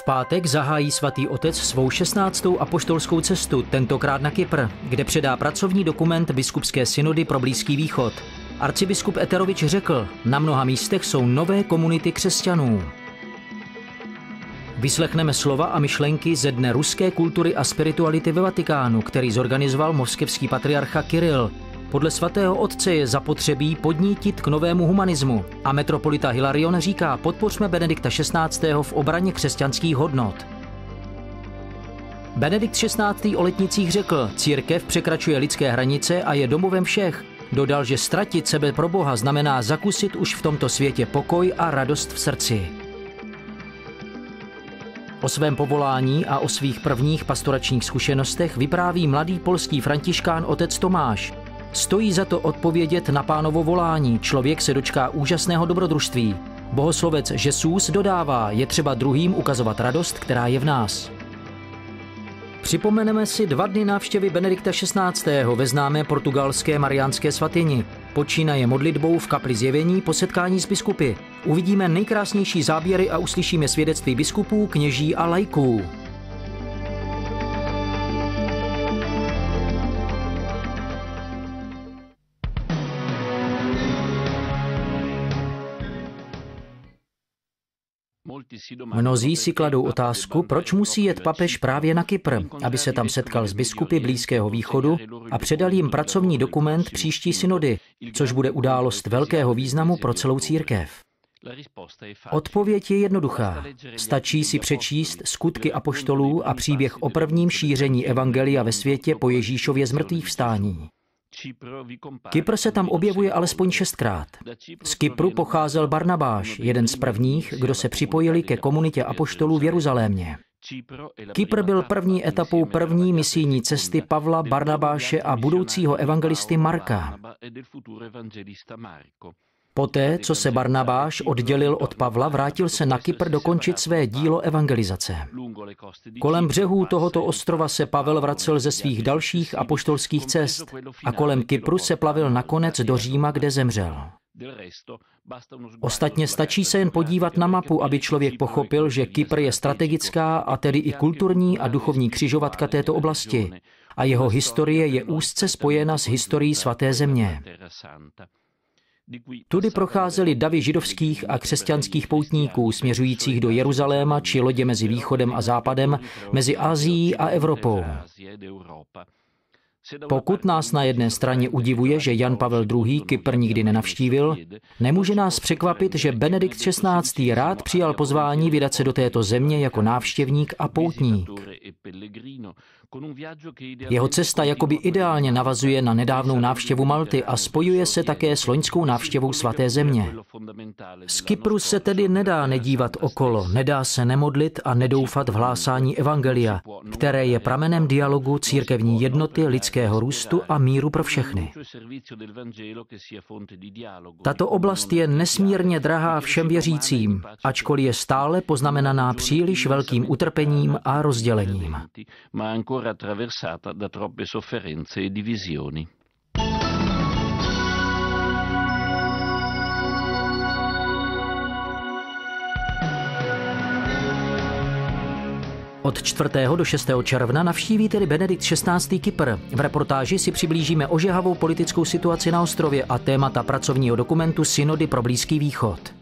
pátek zahájí svatý otec svou 16. apoštolskou cestu, tentokrát na Kypr, kde předá pracovní dokument biskupské synody pro Blízký východ. Arcibiskup Eterovič řekl, na mnoha místech jsou nové komunity křesťanů. Vyslechneme slova a myšlenky ze Dne ruské kultury a spirituality ve Vatikánu, který zorganizoval moskevský patriarcha Kiril. Podle svatého otce je zapotřebí podnítit k novému humanismu a metropolita Hilarion říká, podpořme Benedikta XVI. V obraně křesťanských hodnot. Benedikt XVI. O letnicích řekl, církev překračuje lidské hranice a je domovem všech. Dodal, že ztratit sebe pro Boha znamená zakusit už v tomto světě pokoj a radost v srdci. O svém povolání a o svých prvních pastoračních zkušenostech vypráví mladý polský františkán otec Tomáš. Stojí za to odpovědět na Pánovo volání, člověk se dočká úžasného dobrodružství. Bohoslovec Jesus dodává, je třeba druhým ukazovat radost, která je v nás. Připomeneme si 2 dny návštěvy Benedikta XVI. Ve známé portugalské mariánské svatyni. Počínaje modlitbou v kapli Zjevení po setkání s biskupy. Uvidíme nejkrásnější záběry a uslyšíme svědectví biskupů, kněží a laiků. Mnozí si kladou otázku, proč musí jet papež právě na Kypr, aby se tam setkal s biskupy Blízkého východu a předal jim pracovní dokument příští synody, což bude událost velkého významu pro celou církev. Odpověď je jednoduchá. Stačí si přečíst Skutky apoštolů a příběh o prvním šíření evangelia ve světě po Ježíšově zmrtvýchvstání. Kypr se tam objevuje alespoň 6krát. Z Kypru pocházel Barnabáš, jeden z prvních, kdo se připojili ke komunitě apoštolů v Jeruzalémě. Kypr byl první etapou první misijní cesty Pavla, Barnabáše a budoucího evangelisty Marka. Poté, co se Barnabáš oddělil od Pavla, vrátil se na Kypr dokončit své dílo evangelizace. Kolem břehů tohoto ostrova se Pavel vracel ze svých dalších apoštolských cest a kolem Kypru se plavil nakonec do Říma, kde zemřel. Ostatně stačí se jen podívat na mapu, aby člověk pochopil, že Kypr je strategická a tedy i kulturní a duchovní křižovatka této oblasti a jeho historie je úzce spojena s historií svaté země. Tudy procházely davy židovských a křesťanských poutníků směřujících do Jeruzaléma či lodě mezi východem a západem, mezi Asií a Evropou. Pokud nás na jedné straně udivuje, že Jan Pavel II. Kypr nikdy nenavštívil, nemůže nás překvapit, že Benedikt XVI. Rád přijal pozvání vydat se do této země jako návštěvník a poutník. Jeho cesta jakoby ideálně navazuje na nedávnou návštěvu Malty a spojuje se také s loňskou návštěvou svaté země. Z Kypru se tedy nedá nedívat okolo, nedá se nemodlit a nedoufat v hlásání evangelia, které je pramenem dialogu, církevní jednoty, lidského růstu a míru pro všechny. Tato oblast je nesmírně drahá všem věřícím, ačkoliv je stále poznamenaná příliš velkým utrpením a rozdělením. Attraversata da troppe sofferenze e divisioni. Od 4. do 6. června navštíví tedy Benedikt XVI. Kypr. V reportáži si přiblížíme ožehavou politickou situaci na ostrově a témata pracovního dokumentu Synody pro Blízký východ.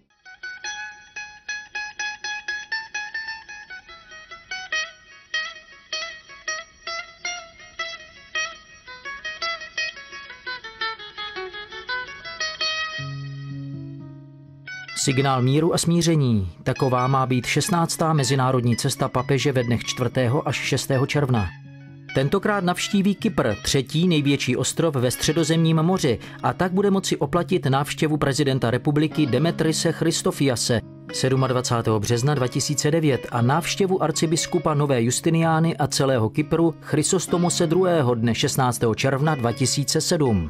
Signál míru a smíření. Taková má být 16. mezinárodní cesta papeže ve dnech 4. až 6. června. Tentokrát navštíví Kypr, 3. největší ostrov ve Středozemním moři a tak bude moci oplatit návštěvu prezidenta republiky Demetrise Christofiase 27. března 2009 a návštěvu arcibiskupa Nové Justiniány a celého Kypru Chrysostomose II. Dne 16. června 2007.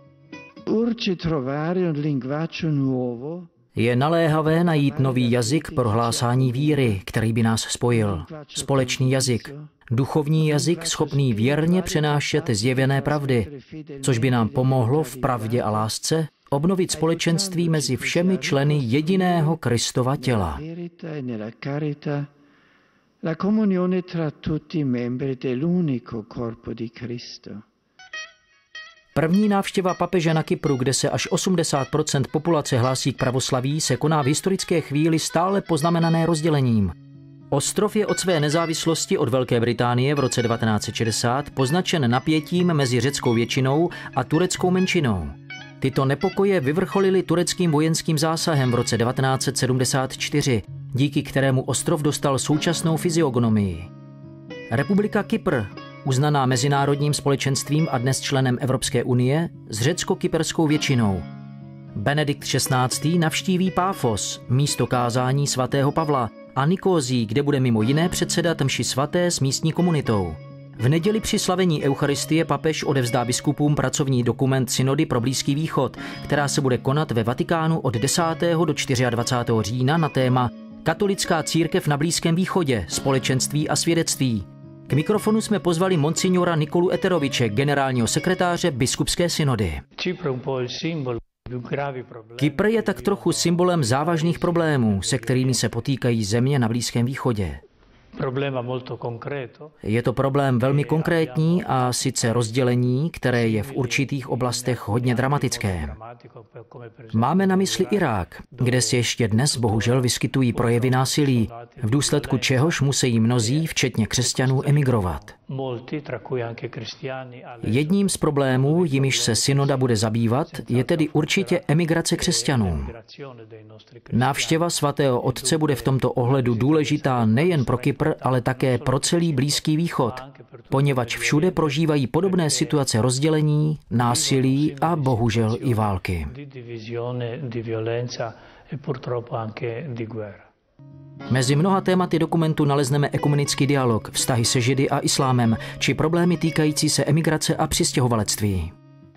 Je naléhavé najít nový jazyk pro hlásání víry, který by nás spojil. Společný jazyk. Duchovní jazyk schopný věrně přenášet zjevené pravdy, což by nám pomohlo v pravdě a lásce obnovit společenství mezi všemi členy jediného Kristova těla. La comunione tra tutti i membri dell'unico corpo di Cristo. První návštěva papeže na Kypru, kde se až 80% populace hlásí k pravoslaví, se koná v historické chvíli stále poznamenané rozdělením. Ostrov je od své nezávislosti od Velké Británie v roce 1960 poznačen napětím mezi řeckou většinou a tureckou menšinou. Tyto nepokoje vyvrcholily tureckým vojenským zásahem v roce 1974, díky kterému ostrov dostal současnou fyziognomii. Republika Kypr, uznaná mezinárodním společenstvím a dnes členem Evropské unie, s řecko-kyperskou většinou. Benedikt XVI. Navštíví Páfos, místo kázání svatého Pavla, a Nikózii, kde bude mimo jiné předsedat mši svaté s místní komunitou. V neděli při slavení Eucharistie papež odevzdá biskupům pracovní dokument synody pro Blízký východ, která se bude konat ve Vatikánu od 10. do 24. října na téma Katolická církev na Blízkém východě, společenství a svědectví. K mikrofonu jsme pozvali monsignora Nikolu Eteroviče, generálního sekretáře biskupské synody. Kypr je tak trochu symbolem závažných problémů, se kterými se potýkají země na Blízkém východě. Je to problém velmi konkrétní a sice rozdělení, které je v určitých oblastech hodně dramatické. Máme na mysli Irák, kde se ještě dnes bohužel vyskytují projevy násilí, v důsledku čehož musí mnozí, včetně křesťanů, emigrovat. Jedním z problémů, jimiž se synoda bude zabývat, je tedy určitě emigrace křesťanů. Návštěva svatého otce bude v tomto ohledu důležitá nejen pro Kypr, ale také pro celý Blízký východ, poněvadž všude prožívají podobné situace rozdělení, násilí a bohužel i války. Mezi mnoha tématy dokumentu nalezneme ekumenický dialog, vztahy se Židy a islámem, či problémy týkající se emigrace a přistěhovalectví.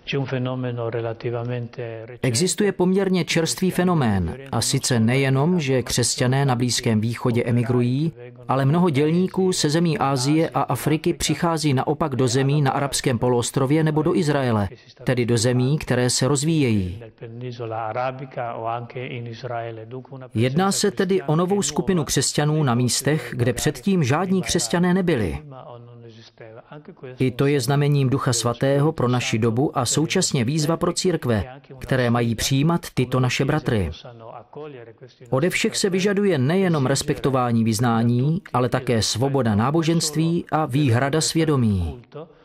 Existuje poměrně čerstvý fenomén, a sice nejenom, že křesťané na Blízkém východě emigrují, ale mnoho dělníků se zemí Asie a Afriky přichází naopak do zemí na arabském poloostrově nebo do Izraele, tedy do zemí, které se rozvíjejí. Jedná se tedy o novou skupinu křesťanů na místech, kde předtím žádní křesťané nebyli. I to je znamením Ducha Svatého pro naši dobu a současně výzva pro církve, které mají přijímat tyto naše bratry. Ode všech se vyžaduje nejenom respektování vyznání, ale také svoboda náboženství a výhrada svědomí.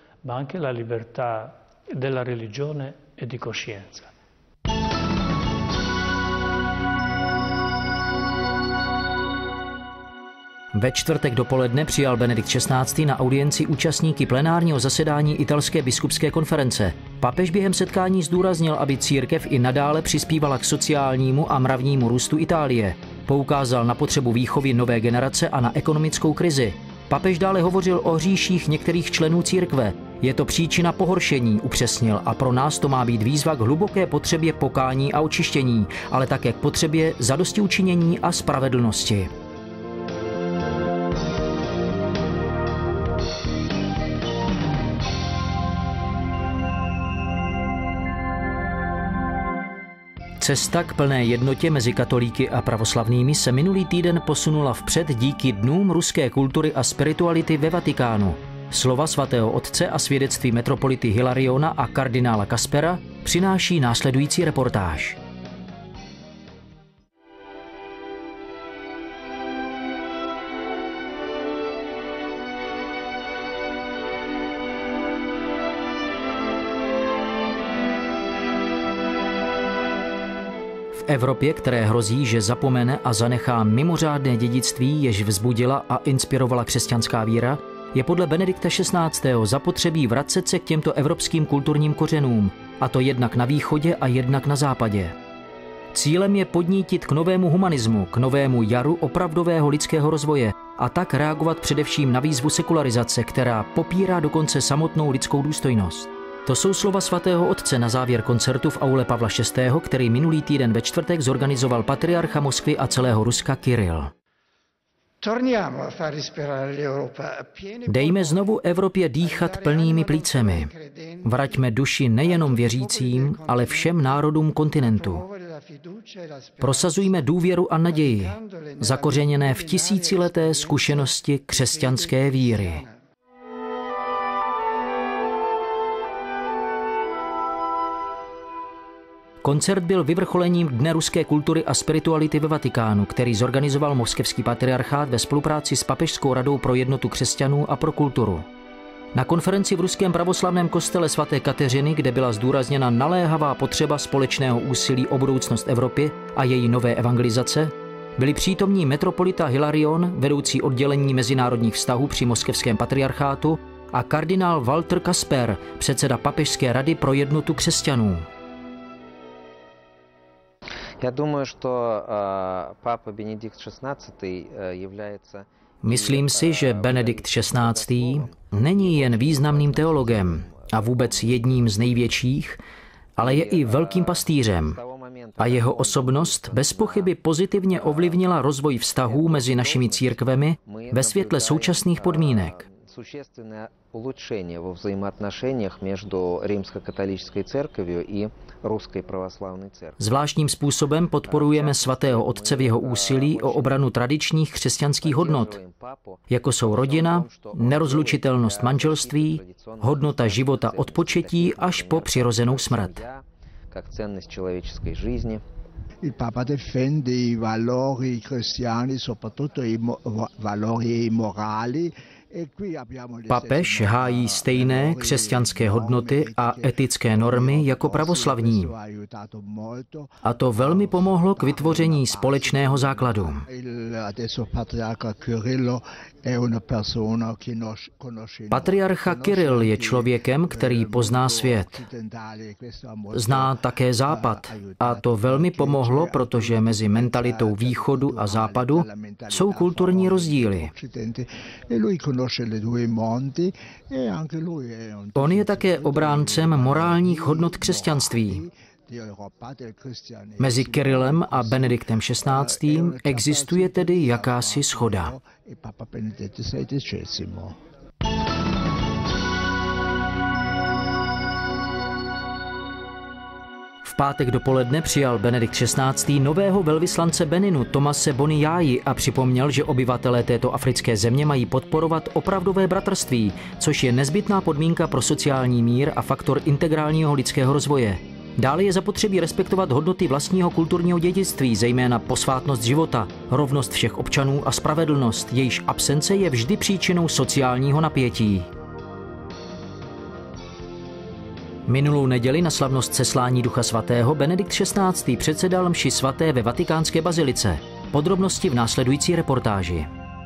Ve čtvrtek dopoledne přijal Benedikt XVI. Na audienci účastníky plenárního zasedání italské biskupské konference. Papež během setkání zdůraznil, aby církev i nadále přispívala k sociálnímu a mravnímu růstu Itálie. Poukázal na potřebu výchovy nové generace a na ekonomickou krizi. Papež dále hovořil o hříších některých členů církve. Je to příčina pohoršení, upřesnil, a pro nás to má být výzva k hluboké potřebě pokání a očištění, ale také k potřebě zadostiučinění a spravedlnosti. Cesta k plné jednotě mezi katolíky a pravoslavnými se minulý týden posunula vpřed díky dnům ruské kultury a spirituality ve Vatikánu. Slova svatého otce a svědectví metropolity Hilariona a kardinála Kaspera přináší následující reportáž. V Evropě, které hrozí, že zapomene a zanechá mimořádné dědictví, jež vzbudila a inspirovala křesťanská víra, je podle Benedikta XVI. Zapotřebí vracet se k těmto evropským kulturním kořenům, a to jednak na východě a jednak na západě. Cílem je podnítit k novému humanismu, k novému jaru opravdového lidského rozvoje a tak reagovat především na výzvu sekularizace, která popírá dokonce samotnou lidskou důstojnost. To jsou slova svatého otce na závěr koncertu v aule Pavla VI., který minulý týden ve čtvrtek zorganizoval patriarcha Moskvy a celého Ruska Kiril. Dejme znovu Evropě dýchat plnými plícemi. Vraťme duši nejenom věřícím, ale všem národům kontinentu. Prosazujme důvěru a naději, zakořeněné v tisícileté zkušenosti křesťanské víry. Koncert byl vyvrcholením Dne ruské kultury a spirituality ve Vatikánu, který zorganizoval moskevský patriarchát ve spolupráci s Papežskou radou pro jednotu křesťanů a pro kulturu. Na konferenci v ruském pravoslavném kostele svaté Kateřiny, kde byla zdůrazněna naléhavá potřeba společného úsilí o budoucnost Evropy a její nové evangelizace, byli přítomní metropolita Hilarion, vedoucí oddělení mezinárodních vztahů při moskevském patriarchátu, a kardinál Walter Kasper, předseda Papežské rady pro jednotu křesťanů. Myslím si, že Benedikt XVI. Není jen významným teologem a vůbec jedním z největších, ale je i velkým pastýřem. A jeho osobnost bez pochyby pozitivně ovlivnila rozvoj vztahů mezi našimi církvemi ve světle současných podmínek. Существенное улучшение во взаимоотношениях между Римско-католической церковью и Русской православной церковью. Zvláštním způsobem podporujeme svatého otce v jeho úsilí o obranu tradičních křesťanských hodnot, jako jsou rodina, nerozlučitelnost manželství, hodnota života od početí až po přirozenou smrt. Как ценность человеческой жизни. Il Papa difende i valori cristiani, soprattutto i valori morali. Papež hájí stejné křesťanské hodnoty a etické normy jako pravoslavní. A to velmi pomohlo k vytvoření společného základu. Patriarcha Kiril je člověkem, který pozná svět. Zná také Západ a to velmi pomohlo, protože mezi mentalitou východu a západu jsou kulturní rozdíly. On je také obráncem morálních hodnot křesťanství. Mezi Kirilem a Benediktem XVI. Existuje tedy jakási shoda. V pátek dopoledne přijal Benedikt XVI. Nového velvyslance Beninu Tomase Boniáji a připomněl, že obyvatelé této africké země mají podporovat opravdové bratrství, což je nezbytná podmínka pro sociální mír a faktor integrálního lidského rozvoje. Dále je zapotřebí respektovat hodnoty vlastního kulturního dědictví, zejména posvátnost života, rovnost všech občanů a spravedlnost, jejíž absence je vždy příčinou sociálního napětí. Minulou neděli na slavnost seslání Ducha Svatého Benedikt XVI. Předsedal mši svaté ve Vatikánské bazilice. Podrobnosti v následující reportáži.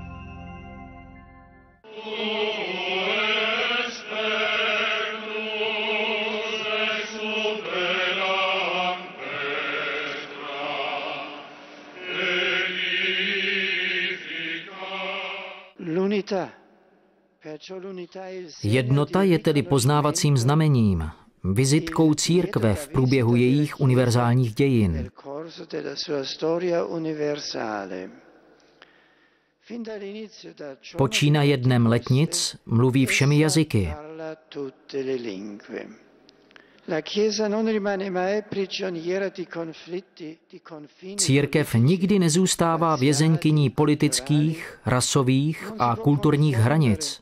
Jednota je tedy poznávacím znamením, vizitkou církve v průběhu jejich univerzálních dějin. Počínaje dnem letnic, mluví všemi jazyky. Církev nikdy nezůstává vězeňkyní politických, rasových a kulturních hranic.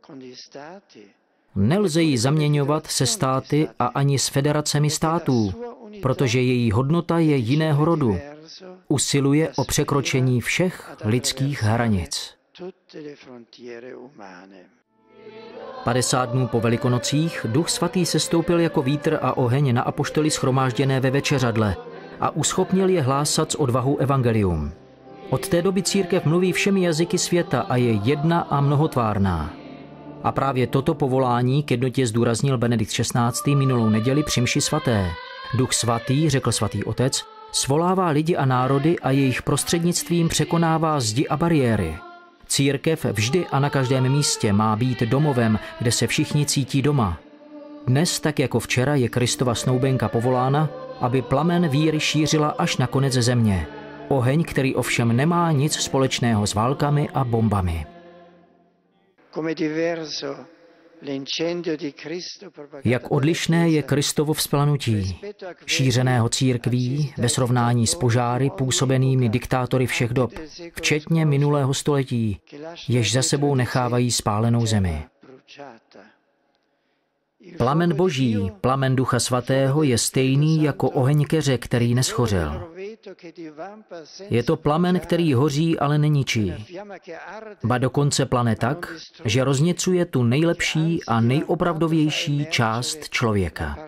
Nelze ji zaměňovat se státy a ani s federacemi států, protože její hodnota je jiného rodu. Usiluje o překročení všech lidských hranic. 50 dnů po Velikonocích Duch Svatý sestoupil jako vítr a oheň na apoštoly shromážděné ve večeřadle a uschopnil je hlásat s odvahou evangelium. Od té doby církev mluví všemi jazyky světa a je jedna a mnohotvárná. A právě toto povolání k jednotě zdůraznil Benedikt XVI. Minulou neděli při mši svaté. Duch Svatý, řekl svatý otec, svolává lidi a národy a jejich prostřednictvím překonává zdi a bariéry. Církev vždy a na každém místě má být domovem, kde se všichni cítí doma. Dnes, tak jako včera, je Kristova snoubenka povolána, aby plamen víry šířila až na konec země. Oheň, který ovšem nemá nic společného s válkami a bombami. Come diverso Jak odlišné je Kristovo vzplanutí, šířeného církví ve srovnání s požáry působenými diktátory všech dob, včetně minulého století, jež za sebou nechávají spálenou zemi. Plamen Boží, plamen Ducha Svatého je stejný jako oheň keře, který neschořel. Je to plamen, který hoří, ale neničí. Ba dokonce plane tak, že rozněcuje tu nejlepší a nejopravdovější část člověka.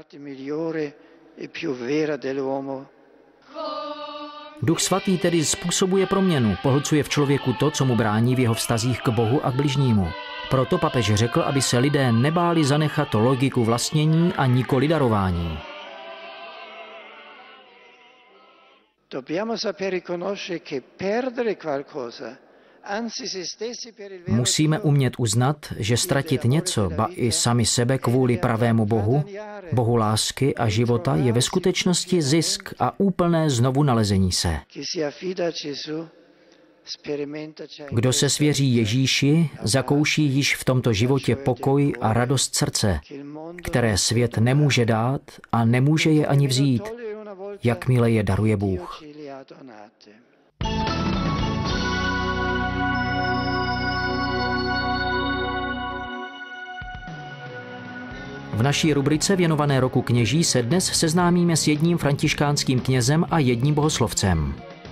Duch Svatý tedy způsobuje proměnu, pohlcuje v člověku to, co mu brání v jeho vztazích k Bohu a k bližnímu. Proto papež řekl, aby se lidé nebáli zanechat logiku vlastnění a nikoli darování. Musíme umět uznat, že ztratit něco, ba i sami sebe kvůli pravému Bohu, Bohu lásky a života, je ve skutečnosti zisk a úplné znovu nalezení se. Kdo se svěří Ježíši, zakouší již v tomto životě pokoj a radost srdce, které svět nemůže dát a nemůže je ani vzít, jakmile je daruje Bůh. V naší rubrice věnované roku kněží se dnes seznámíme s jedním františkánským knězem a jedním bohoslovcem.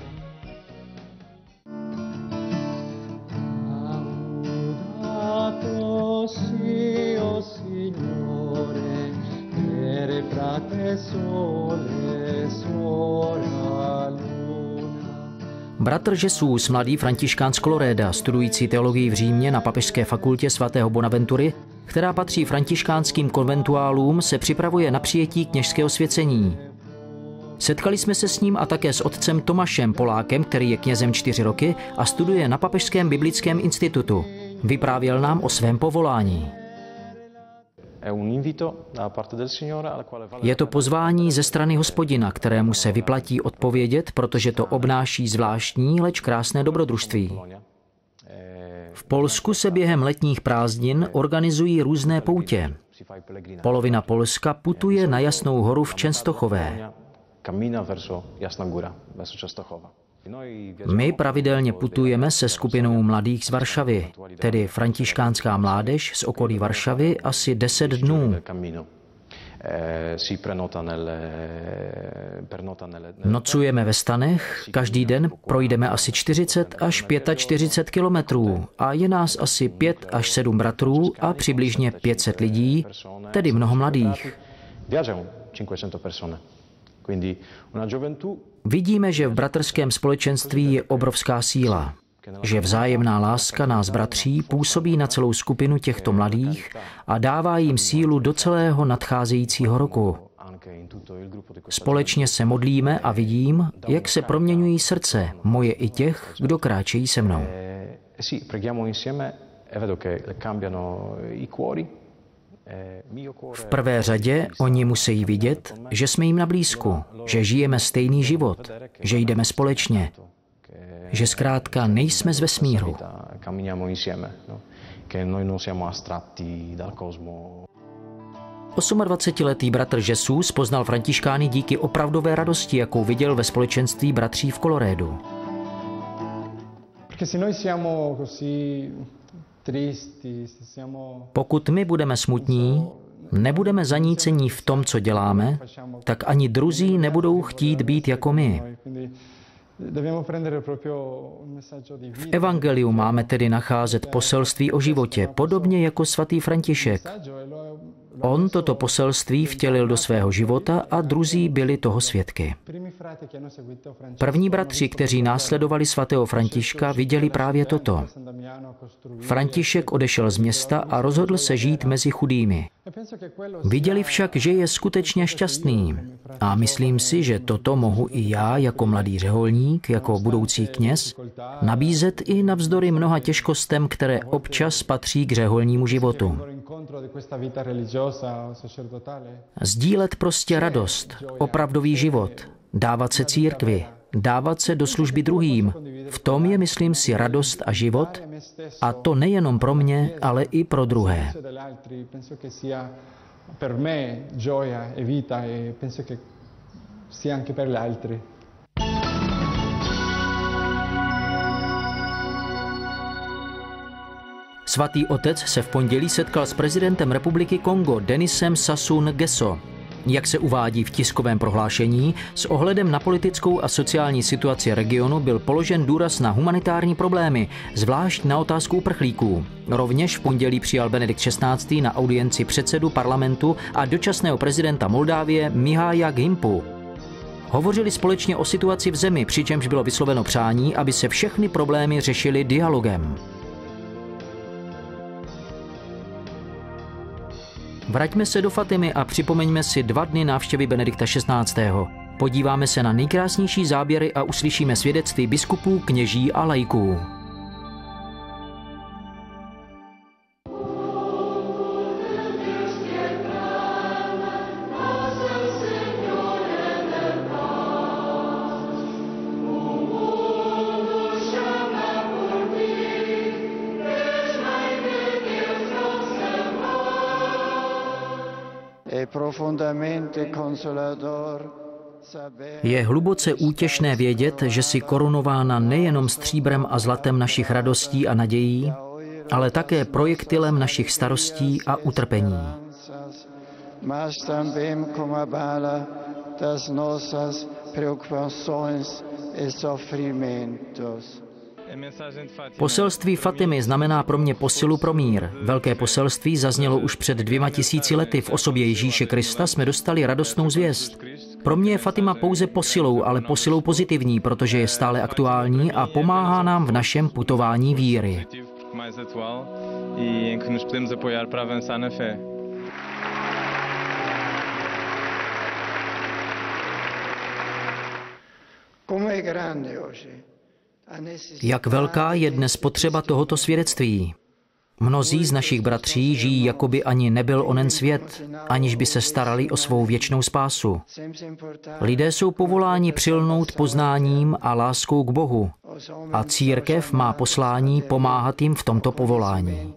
Bratr Jesus, mladý františkán z Coloreda, studující teologii v Římě na Papežské fakultě svatého Bonaventury, která patří františkánským konventuálům, se připravuje na přijetí kněžského svěcení. Setkali jsme se s ním a také s otcem Tomášem Polákem, který je knězem 4 roky a studuje na Papežském biblickém institutu. Vyprávěl nám o svém povolání. Je to pozvání ze strany Hospodina, kterému se vyplatí odpovědět, protože to obnáší zvláštní, leč krásné dobrodružství. V Polsku se během letních prázdnin organizují různé poutě. Polovina Polska putuje na Jasnou horu v Częstochowie. My pravidelně putujeme se skupinou mladých z Varšavy, tedy františkánská mládež z okolí Varšavy asi 10 dnů. Nocujeme ve stanech, každý den projdeme asi 40 až 45 kilometrů a je nás asi 5 až 7 bratrů a přibližně 500 lidí, tedy mnoho mladých. Vidíme, že v bratrském společenství je obrovská síla, že vzájemná láska nás bratří působí na celou skupinu těchto mladých a dává jim sílu do celého nadcházejícího roku. Společně se modlíme a vidím, jak se proměňují srdce moje i těch, kdo kráčejí se mnou. V prvé řadě oni musí vidět, že jsme jim na blízku, že žijeme stejný život, že jdeme společně, že zkrátka nejsme z vesmíru. 28letý bratr Jesus poznal františkány díky opravdové radosti, jakou viděl ve společenství bratří v Colorédu. Pokud my budeme smutní, nebudeme zanícení v tom, co děláme, tak ani druzí nebudou chtít být jako my. V evangeliu máme tedy nacházet poselství o životě, podobně jako svatý František. On toto poselství vtělil do svého života a druzí byli toho svědky. První bratři, kteří následovali svatého Františka, viděli právě toto. František odešel z města a rozhodl se žít mezi chudými. Viděli však, že je skutečně šťastný. A myslím si, že toto mohu i já jako mladý řeholník, jako budoucí kněz, nabízet i navzdory mnoha těžkostem, které občas patří k řeholnímu životu. Sdílet prostě radost, opravdový život, dávat se církvi, dávat se do služby druhým. V tom je, myslím si, radost a život, a to nejenom pro mě, ale i pro druhé. Svatý otec se v pondělí setkal s prezidentem republiky Kongo Denisem Sassou Nguesso. Jak se uvádí v tiskovém prohlášení, s ohledem na politickou a sociální situaci regionu byl položen důraz na humanitární problémy, zvlášť na otázku uprchlíků. Rovněž v pondělí přijal Benedikt XVI. Na audienci předsedu parlamentu a dočasného prezidenta Moldávie Mihája Gimpu. Hovořili společně o situaci v zemi, přičemž bylo vysloveno přání, aby se všechny problémy řešily dialogem. Vraťme se do Fatimy a připomeňme si 2 dny návštěvy Benedikta XVI. Podíváme se na nejkrásnější záběry a uslyšíme svědectví biskupů, kněží a laiků. Je hluboce útěšné vědět, že si korunována nejenom stříbrem a zlatem našich radostí a nadějí, ale také projektilem našich starostí a utrpení. Poselství Fatimy znamená pro mě posilu pro mír. Velké poselství zaznělo už před 2000 lety. V osobě Ježíše Krista jsme dostali radostnou zvěst. Pro mě je Fatima pouze posilou, ale posilou pozitivní, protože je stále aktuální a pomáhá nám v našem putování víry. Jak velká je dnes potřeba tohoto svědectví? Mnozí z našich bratří žijí, jako by ani nebyl onen svět, aniž by se starali o svou věčnou spásu. Lidé jsou povoláni přilnout poznáním a láskou k Bohu a církev má poslání pomáhat jim v tomto povolání.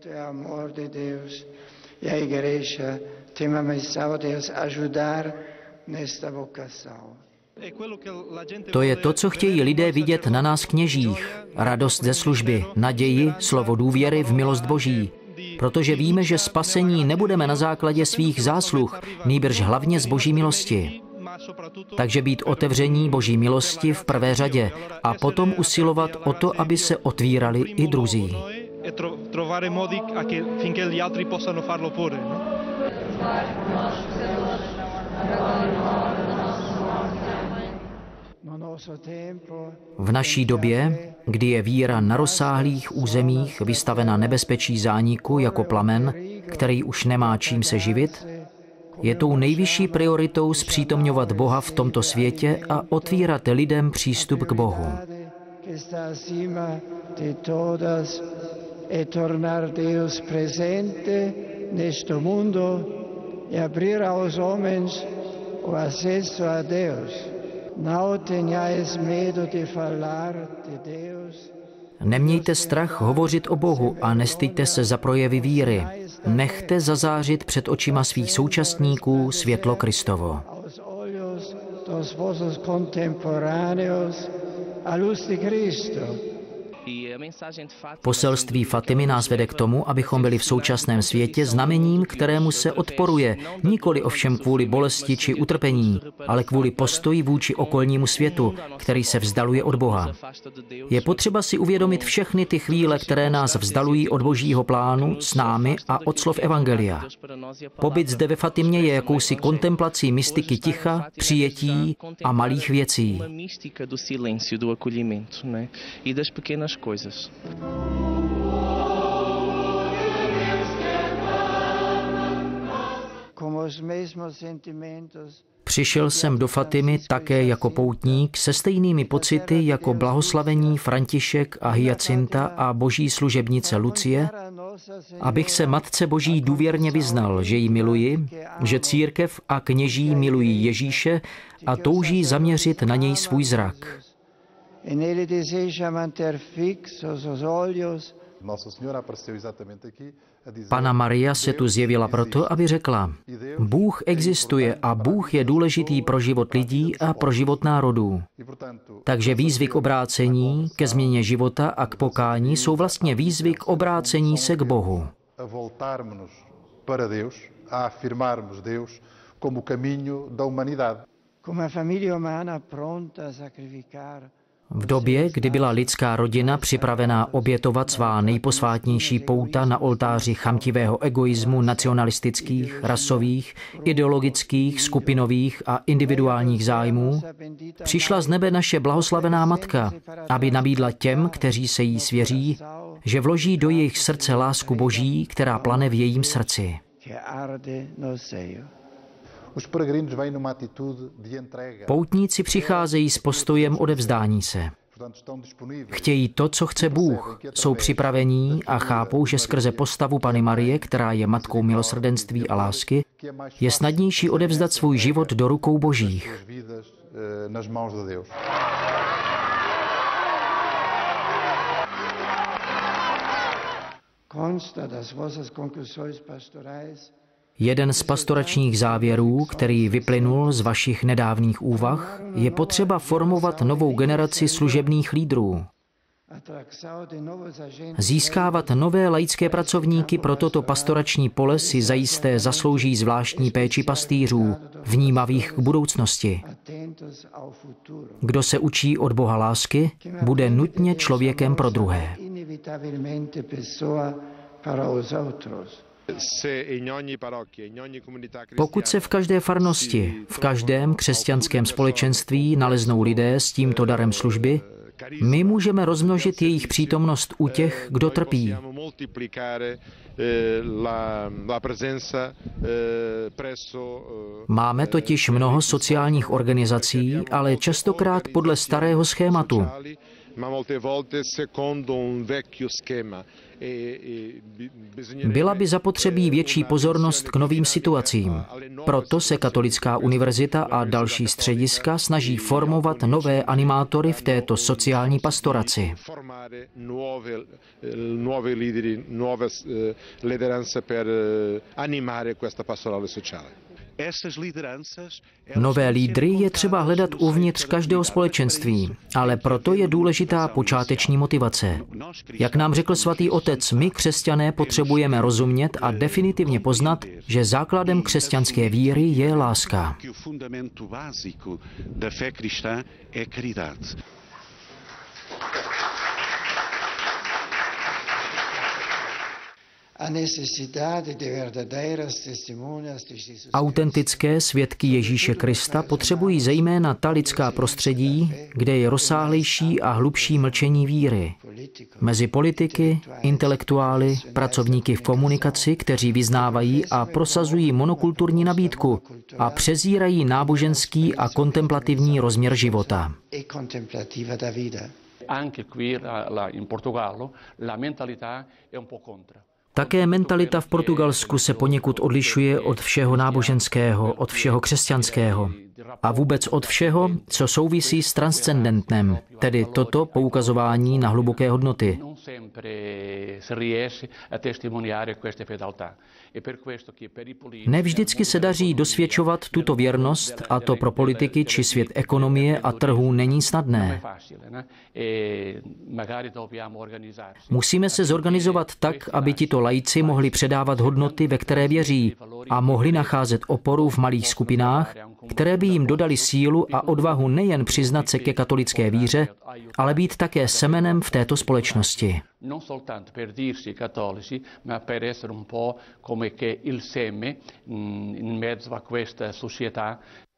To je to, co chtějí lidé vidět na nás kněžích. Radost ze služby, naději, slovo důvěry v milost Boží. Protože víme, že spasení nebudeme na základě svých zásluh, nýbrž hlavně z Boží milosti. Takže být otevření Boží milosti v prvé řadě a potom usilovat o to, aby se otvírali i druzí. V naší době, kdy je víra na rozsáhlých územích vystavena nebezpečí zániku jako plamen, který už nemá čím se živit, je tou nejvyšší prioritou zpřítomňovat Boha v tomto světě a otvírat lidem přístup k Bohu. Nemějte strach hovořit o Bohu a nestyďte se za projevy víry. Nechte zazářit před očima svých současníků světlo Kristovo. Poselství Fatimy nás vede k tomu, abychom byli v současném světě znamením, kterému se odporuje, nikoli ovšem kvůli bolesti či utrpení, ale kvůli postoji vůči okolnímu světu, který se vzdaluje od Boha. Je potřeba si uvědomit všechny ty chvíle, které nás vzdalují od Božího plánu s námi a od slov Evangelia. Pobyt zde ve Fatimě je jakousi kontemplací mystiky ticha, přijetí a malých věcí. Přišel jsem do Fatimy také jako poutník se stejnými pocity jako blahoslavení František a Hyacinta a boží služebnice Lucie, abych se Matce Boží důvěrně vyznal, že ji miluji, že církev a kněží milují Ježíše a touží zaměřit na něj svůj zrak. e nele deseja manter fixos os olhos. Panna Maria se tu zjevila proto, aby řekla: Bůh existuje a Bůh je důležitý pro život lidí a pro život národů. Takže výzvy k obrácení, ke změně života a k pokání jsou vlastně výzvy k obrácení se k Bohu. V době, kdy byla lidská rodina připravená obětovat svá nejposvátnější pouta na oltáři chamtivého egoismu nacionalistických, rasových, ideologických, skupinových a individuálních zájmů, přišla z nebe naše blahoslavená Matka, aby nabídla těm, kteří se jí svěří, že vloží do jejich srdce lásku Boží, která plane v jejím srdci. Poutníci přicházejí s postojem odevzdání se. Chtějí to, co chce Bůh, jsou připravení a chápou, že skrze postavu Panny Marie, která je matkou milosrdenství a lásky, je snadnější odevzdat svůj život do rukou Božích. Jeden z pastoračních závěrů, který vyplynul z vašich nedávných úvah, je potřeba formovat novou generaci služebných lídrů. Získávat nové laické pracovníky pro toto pastorační pole si zajisté zaslouží zvláštní péči pastýřů, vnímavých k budoucnosti. Kdo se učí od Boha lásky, bude nutně člověkem pro druhé. Pokud se v každé farnosti, v každém křesťanském společenství naleznou lidé s tímto darem služby, my můžeme rozmnožit jejich přítomnost u těch, kdo trpí. Máme totiž mnoho sociálních organizací, ale častokrát podle starého schématu. Byla by zapotřebí větší pozornost k novým situacím. Proto se Katolická univerzita a další střediska snaží formovat nové animátory v této sociální pastoraci. Nové lídry je třeba hledat uvnitř každého společenství, ale proto je důležitá počáteční motivace. Jak nám řekl svatý otec, my křesťané potřebujeme rozumět a definitivně poznat, že základem křesťanské víry je láska. Autentické svědky Ježíše Krista potřebují zejména ta lidská prostředí, kde je rozsáhlejší a hlubší mlčení víry. Mezi politiky, intelektuály, pracovníky v komunikaci, kteří vyznávají a prosazují monokulturní nabídku a přezírají náboženský a kontemplativní rozměr života. Také mentalita v Portugalsku se poněkud odlišuje od všeho náboženského, od všeho křesťanského a vůbec od všeho, co souvisí s transcendentnem, tedy toto poukazování na hluboké hodnoty. Nevždycky se daří dosvědčovat tuto věrnost, a to pro politiky či svět ekonomie a trhů není snadné. Musíme se zorganizovat tak, aby tito laici mohli předávat hodnoty, ve které věří, a mohli nacházet oporu v malých skupinách, které by jim dodali sílu a odvahu nejen přiznat se ke katolické víře, ale být také semenem v této společnosti. Non soltanto per dirsi cattolici, ma per essere un po' come che il seme in mezzo a questa società